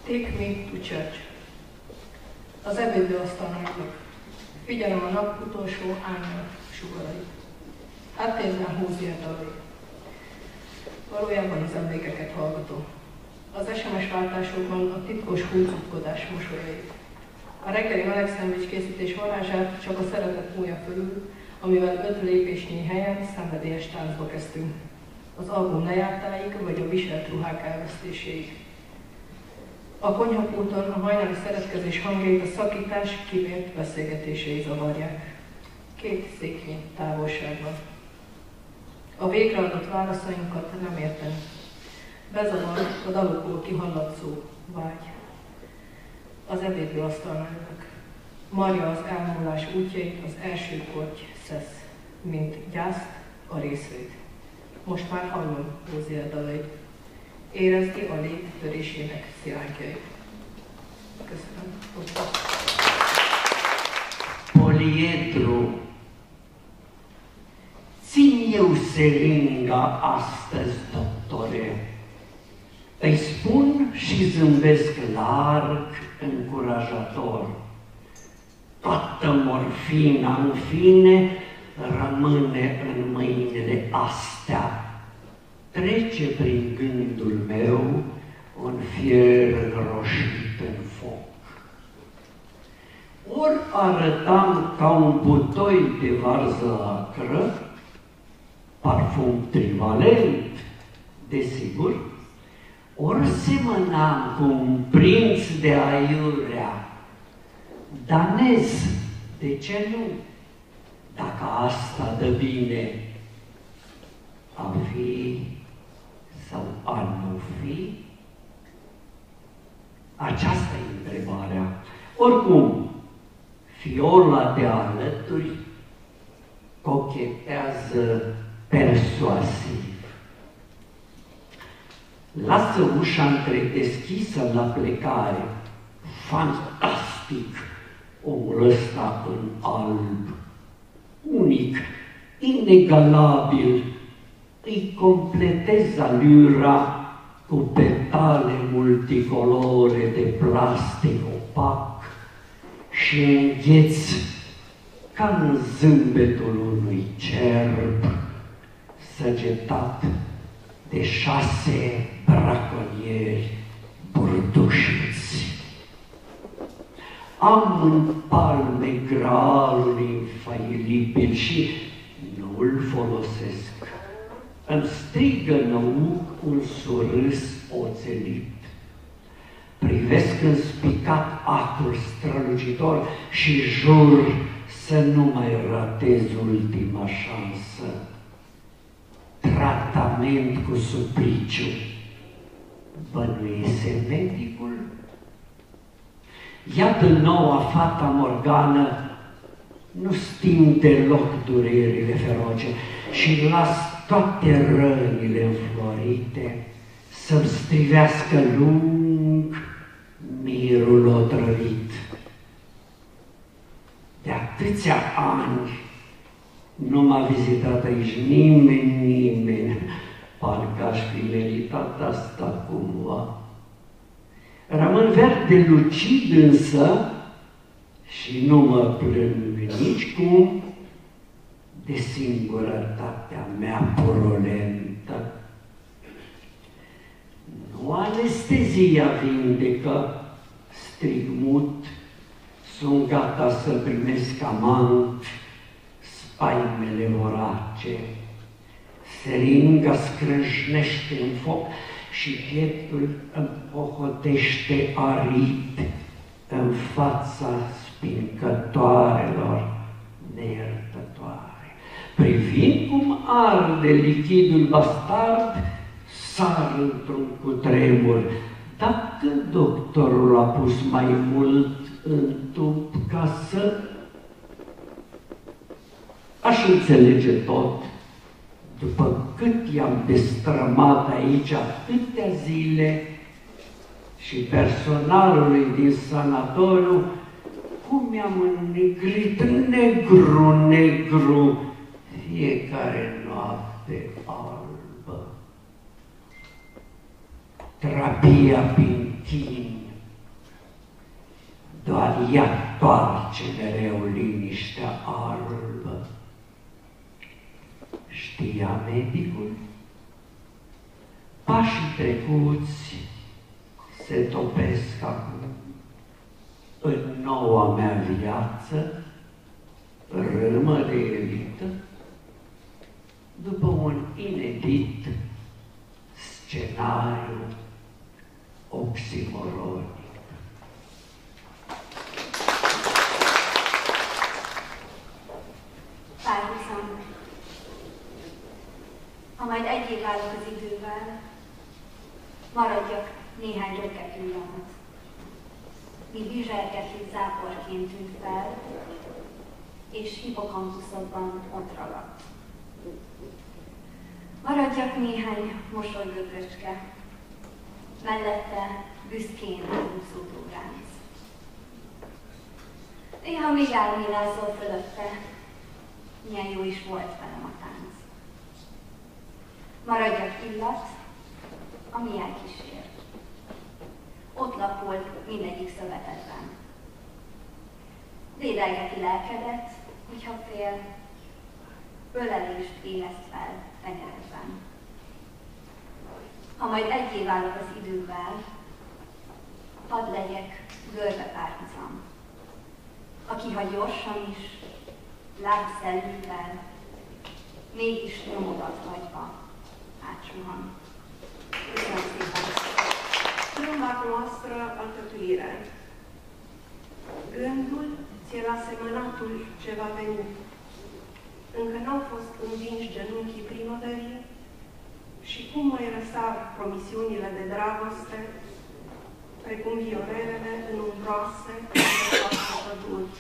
Take me to church. Az ebédlőasztalnál ülök. Figyelem a nap utolsó árnyal sugarait. Háttérben Hózier dalai. Valójában az emlékeket hallgatom. Az SMS váltásokban a titkos húzódkodás mosolyait. A reggeli meleg szendvics készítés varázsát csak a szeretet múlja fölül, amivel 5 lépésnyi helyen szenvedélyes táncba kezdtünk. Az album lejártáig, vagy a viselt ruhák elvesztéséig. A konyhapulton a hajnali szeretkezés hangjait a szakítás kivért beszélgetései zavarják. 2 széknyi távolságban. A végreadott válaszainkat nem értem. Bezavar a dalokból kihallatszó vágy. Az ebédlőasztalnál ülök. Marja az elmúlás útjait az első korty szesz, mint gyászt a részvét. Most már hallom Hózier dalait. Érezdi a lét törésének szilánkjait. Köszönöm. Poliedru, țin eu seringa astăzi, doctore. Îi spun și zâmbesc larg, încurajator. Toată morfina, în fine, rămâne în mâinile astea. Trece prin gândul meu un fier roșit în foc. Ori arătam ca un butoi de varză acră, parfum trivalent, desigur, ori semănam cu un prinț de aiurea, danez, de ce nu? Dacă asta dă bine, a fi sau a nu fi? Aceasta e întrebarea. Oricum, fiola de alături cochetează persuasiv. Lasă ușa întredeschisă la plecare. Fantastic, omul ăsta în alb, unic, inegalabil. Îi completez alura cu petale multicolore de plastic opac și îngheț ca în zâmbetul unui cerb săgetat de 6 braconieri burdușiți. Am în palme gralul infailibil și nu-l folosesc. Îmi strigă năuc un surâs oțelit. Privesc înspicat acul strălucitor și jur să nu mai ratez ultima șansă. Tratament cu supliciu. Bănuise medicul? Iată noua fata Morgană, nu sting deloc durerile feroce și las toate rănile înflorite să-mi strivească lung mirul otrăvit. De atâția ani nu m-a vizitat aici nimeni, parcă aș fi meritat asta cumva. Rămân verde lucid însă și nu mă plâng nicicum de singurătatea mea purulentă. Nu anestezia vindecă, strig mut, sunt gata să primesc amant spaimele vorace. Seringa scrâșnește în foc și pieptul îmi pohotește arid în fața spincătoarelor neiertătoare. Privind cum arde lichidul bastard, sar într-un cutremur. Dacă doctorul a pus mai mult în tub ca să... Aș înțelege tot, după cât i-am destrămat aici atâtea zile și personalului din sanatoriu, cum mi-am înnegrit negru fiecare noapte albă. Trabia Pintin doar ea toarce mereu liniștea albă. Știa medicul? Pașii trecuți se topesc acum în noua mea viață, râmă de elită, după un inedit scenariu oximoronic. Párhuzam. Ha majd egyé válok az idővel, maradjak néhány röpke pillanat. Mi bizsergető záporként tűnt fel, és hippokampuszokban ott ragadt. Maradjak néhány mosolygöpöcske, mellette büszkén húzódó ránc. Néha még álmélázol fölötte, milyen jó is volt velem a tánc. Maradjak illat, ami elkísér. Ott lapolt mindegyik szövetetben. Dédelgeti lelkedet, hogyha fél, ölelést éleszt fel tenyeredben. Ha majd egyé válok az idővel, hadd legyek görbe párhuzam, aki ha gyorsan is, lábszellővel, mégis nyomodat hagyva átsuhan. Köszönöm szépen! Trâmba noastră alcătuire. Gândul ți-e la semănatul ce va veni. Încă n-au fost învinși genunchii primăverii și cum mai răsar promisiunile de dragoste, precum viorelele în umbroase de toate păduri.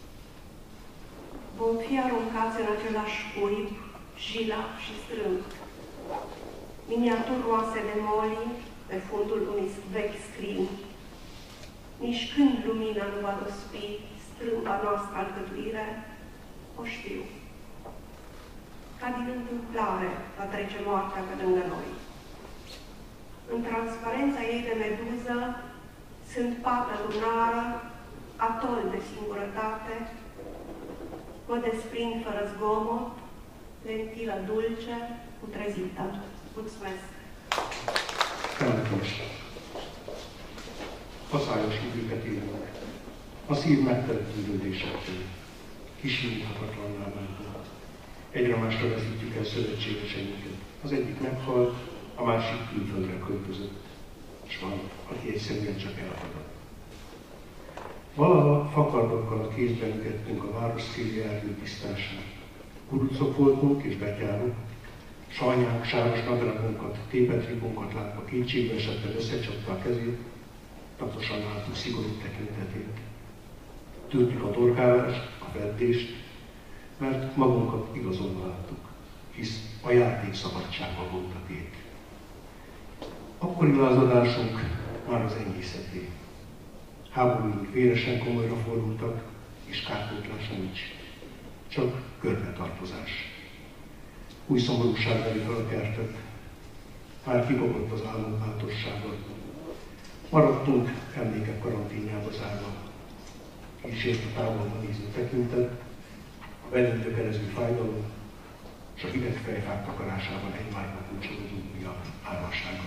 Vom fi aruncați în același cuib, jilav și strâmb. Miniaturi roase de molii pe fundul unui vechi scrin. Nici când lumina nu va dospi strâmba noastră alcătuire, o știu. Ca din întâmplare va trece moartea pe lângă noi. În transparența ei de meduză sunt pată lunară, atol de singurătate, mă desprind fără zgomot, lentilă dulce, putrezită. Mulțumesc! Temetés. Faszályos időket élünk. A szív megteremtődésektől, kisírhatatlanná váltunk. Egyre másra veszítjük el szövetségeseinket. Az egyik meghalt, a másik külföldre költözött, és van, aki egyszerűen csak elhadott. Valaha fakardokkal a kézben ügettünk a város széli erdőtisztásán. Kurucok voltunk és betyárok, sajnák, sáros nadrágunkat, tépett ribunkat látva kétségbe esetten összecsapta a kezét, tatosan láttuk szigorú tekintetét. Tűrtük a dorkálást, a feddést, mert magunkat igazolva láttuk, hisz a játék szabadságban volt a tét. Akkori lázadásunk már az enyészeté. Háborúink véresen komolyra fordultak, és kárpótlása nincs. Csak körbetartozás. Új szomorúság veri fel a kertet. Már kibogott az álmunk bátorsága. Maradtunk emlékek karanténjába zárva. Kísért a távolban néző tekintet, a velünk tökerező fájdalom, és a hideg fejfák takarásában egymásba kulcsolódó ujjak árvasága.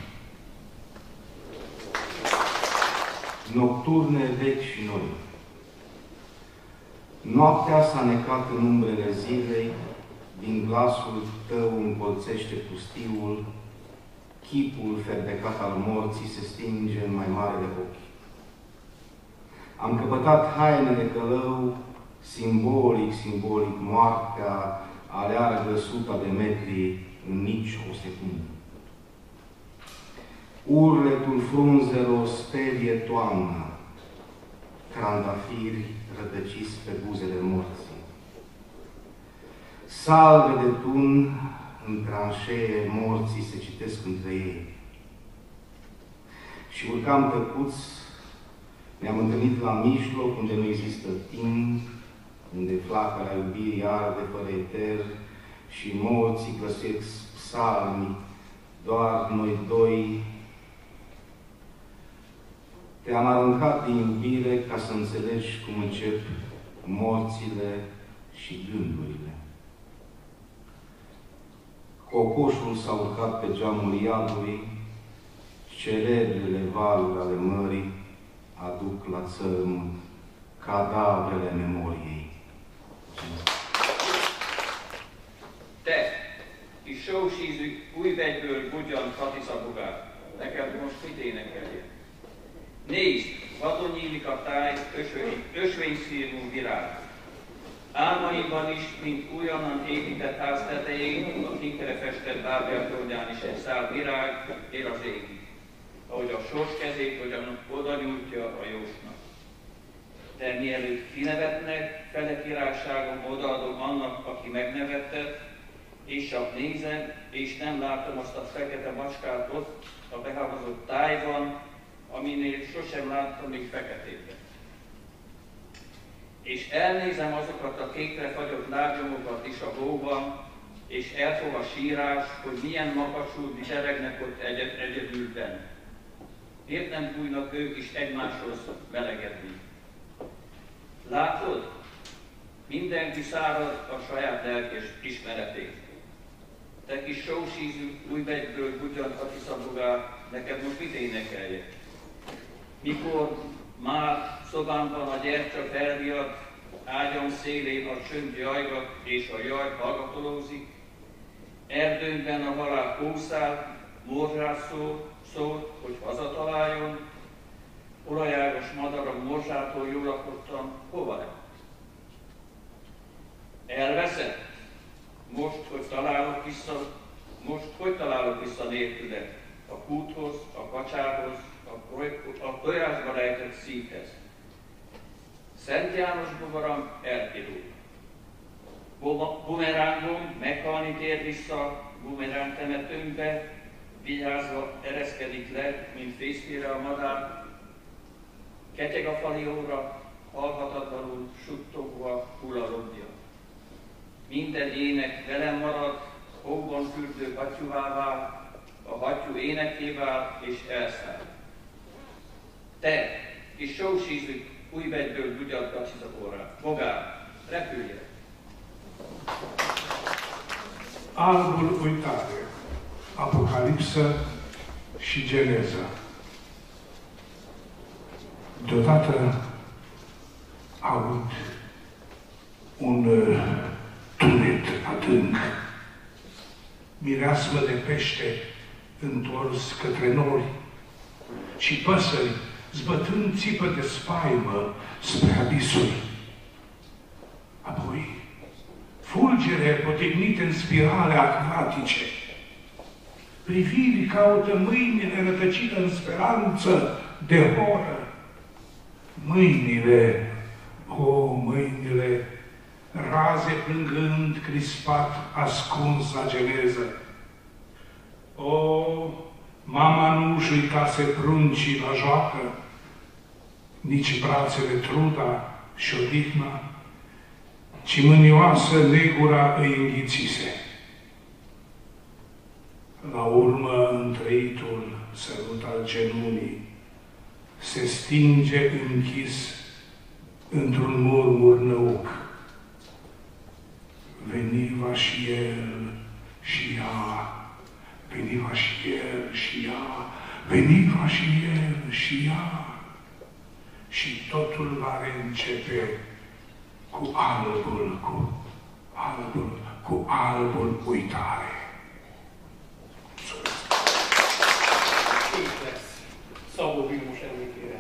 Nocturne vechi și noi. Noaptea s-a necat în umbrele zilei, din glasul tău împolțește pustiul, chipul ferdecat al morții se stinge în mai marele ochi. Am căpătat haine de călău, simbolic, moartea aleargă suta de metri în nici o secundă. Urletul frunzelor sperie toamna, trandafiri rătăciți pe buzele morții. Salve de tun în tranșee morții se citesc între ei. Și urcam tăcuți, ne-am întâlnit la mijloc, unde nu există timp, unde flacăra iubirii arde fără eter și morții găsesc psalmi, doar noi doi. Te-am aruncat din iubire ca să înțelegi cum încep morțile și gândurile. Cocoșul s-a urcat pe geamul iadului, celebrele valuri ale mării aduc la țărm cadavrele memoriei. Te, kis sósízű, újbegyből bugyan Katisza-bogár, neked most mit énekeljél? Nézd, vadon nyílik a táj, ösvényszírmú virág. Álmaimban is, mint újonnan épített ház tetején, a kinkre festett bábjátordján is egy szál virág ér az égig, ahogy a sors kezét oda nyújtja a jósnak. De mielőtt kinevetnek, fele királyságom odaadom annak, aki megnevetett, és csak nézem, és nem látom azt a fekete macskát ott, a behámozott tájban, aminél sosem láttam még feketében. És elnézem azokat a kékre fagyott lábnyomokat is a hóban, és elfog a sírás, hogy milyen makacsul dicseregnek ott egyedülben. Miért nem bújnak ők is egymáshoz melegedni? Látod? Mindenki szárad a saját lelkes ismeretét. Te kis sósízű, újbegyből bugyan Katisza-bogár, neked most mit énekeljek? Mikor már szobámban a gyertya felriad, ágyam szélén a csönd jajgat, és a jaj hallgatolózik, erdőnkben a halál kószál, morzsát szól, hogy hazataláljon, olajágos madar a morzsától jól lakottan, hova lett? Elveszett? Most, hogy találok vissza nélkület? A kúthoz, a kacsához, a tojásba rejtett szívhez. Szent János bogaram elpirul. Bumerángom meghalni tér vissza bumeráng temetőnkbe, vigyázva ereszkedik le, mint fészkére a madár. Ketyeg a fali óra, hallhatatlanul suttogva hull a lombja. Minden ének velem marad, hóban fürdő hattyúvá, a hattyú énekével és elszáll. Te, kis sósízű, újbegyből bugyan Katisza-bogár, repülj! Albul uitare, Apocalipsă și Geneză. Deodată aud un tunet adânc, mireasmă de pește întors către nori și păsări zbătând țipă de spaimă spre abisuri. Apoi, fulgere potignite în spirale acvatice. Priviri caută mâinile rătăcite în speranță de horă. Mâinile, mâinile, raze plângând, crispat, ascuns la geneză. Mama nu-și uitase pruncii la joacă, nici brațele truda și odihna, ci mânioasă negura îi înghițise. La urmă, întrăitul sărut al genunii se stinge închis într-un murmur năuc. Veniva și el și ea, veniva și el și ea, veniva și el și ea, și totul va reîncepe cu albul uitare. Kép lesz Szabó Vilmos emlékére.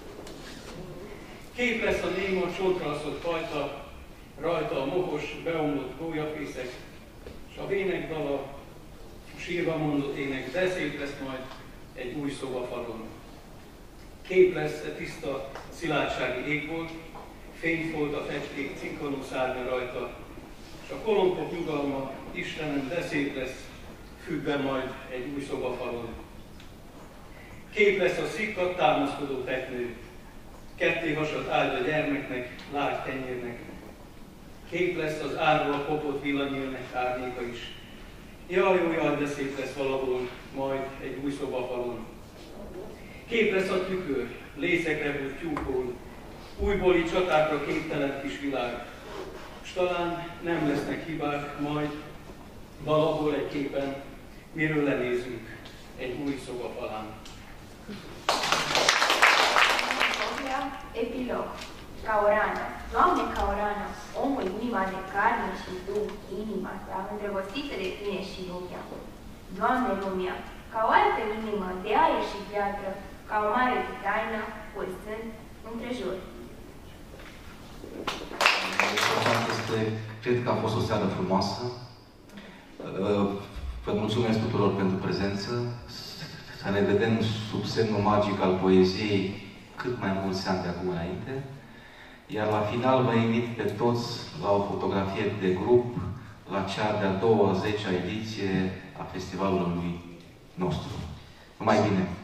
Kép lesz a néma csontrászott fajta, rajta a mohos, beomlott gólyafészek, és a vének dala, sírva mondott ének, de szép lesz majd egy új szobafalon. Kép lesz a tiszta szilárdsági égbolt, fényfolt a festék cinkonó szárnya rajta, és a kolompok nyugalma, Istenem, de szép lesz, függben majd egy új szobafalon. Kép lesz a szikkat támaszkodó teknő, ketté hasadt áld a gyermeknek, lágy tenyérnek. Kép lesz az árról kopott villanyélnek árnyéka is. Jaj, de szép lesz valahol, majd egy új szobafalon. Képre a tükör, lécekre húz tyúkol, újbóli csatákra képtelen kis világ. S talán nem lesznek hibák, majd valahol egy képen, miről lenézünk egy új szobafalán. Epilog. Ca o rană, Doamne, ca o rană, omul inima de carne și tu, inima ta, îndrăgostită de tine și lumea. Doamne, lumea, ca o altă inimă de aer și piatră, ca o mare de taină, pulsând întrejur. Cred că a fost o seară frumoasă. Vă mulțumesc tuturor pentru prezență. Să ne vedem sub semnul magic al poeziei cât mai mulți ani de acum înainte. Iar la final vă invit pe toți la o fotografie de grup la cea de-a 20-a ediție a festivalului nostru. Numai bine!